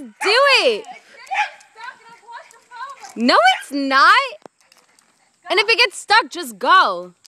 do it. No, it's not. And if it gets stuck, just go.